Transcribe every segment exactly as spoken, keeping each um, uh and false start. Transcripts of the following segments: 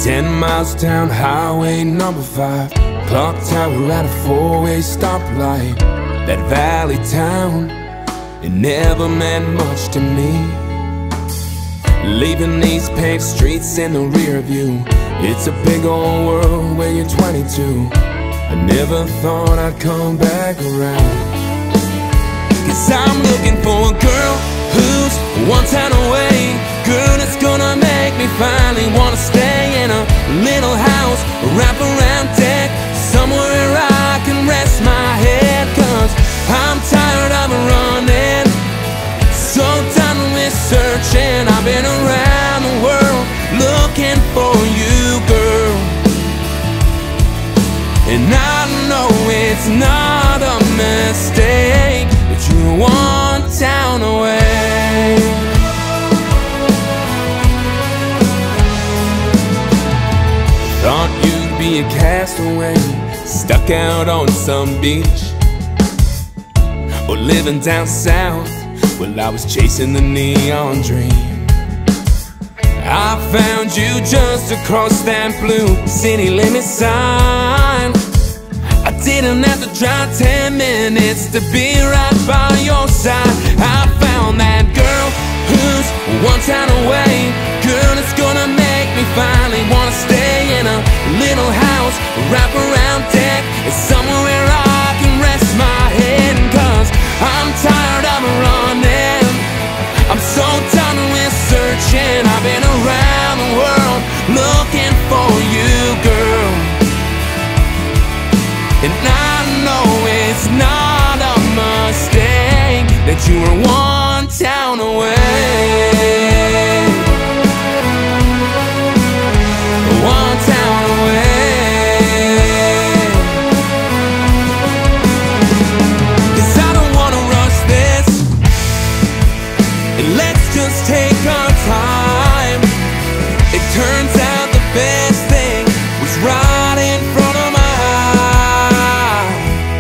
Ten miles down highway number five, clock tower at a four-way stoplight. That valley town, it never meant much to me. Leaving these paved streets in the rear view, it's a big old world when you're twenty-two. I never thought I'd come back around, 'cause I'm looking for a girl who's one town away. Girl that's gonna make me finally wanna stay in a little house, a wraparound deck, somewhere I can rest my head. 'Cause I'm tired of running, so done with searching. I've been around the world looking for you, girl, and I know it's not a mistake that you're one town away. Thought you'd be a castaway, stuck out on some beach, or living down south while I was chasing the neon dream. I found you just across that blue city limit sign. I didn't have to drive ten minutes to be right by your side. I found that girl who's one town away. Girl that's gonna make me finally wanna stay in a little house, a wraparound deck, it's somewhere I can rest my head. 'Cause I'm tired of running, I'm so done with searching. I've been around the world looking for you, girl, and I know it's not a mistake that you are one town away. One town away. 'Cause I don't wanna rush this, and let's just take our time. It turns out the best thing was right in front of my eye.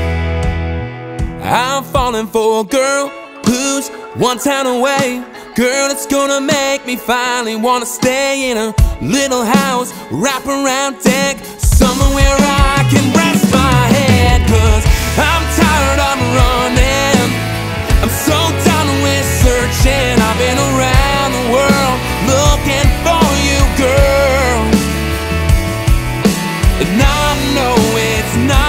I'm falling for a girl who's one town away. Girl that's gonna make me finally wanna stay in a little house, wraparound deck, somewhere I can rest my head. 'Cause I'm tired of running, I'm so done with searching. I've been around the world looking for you, girl, and I know it's not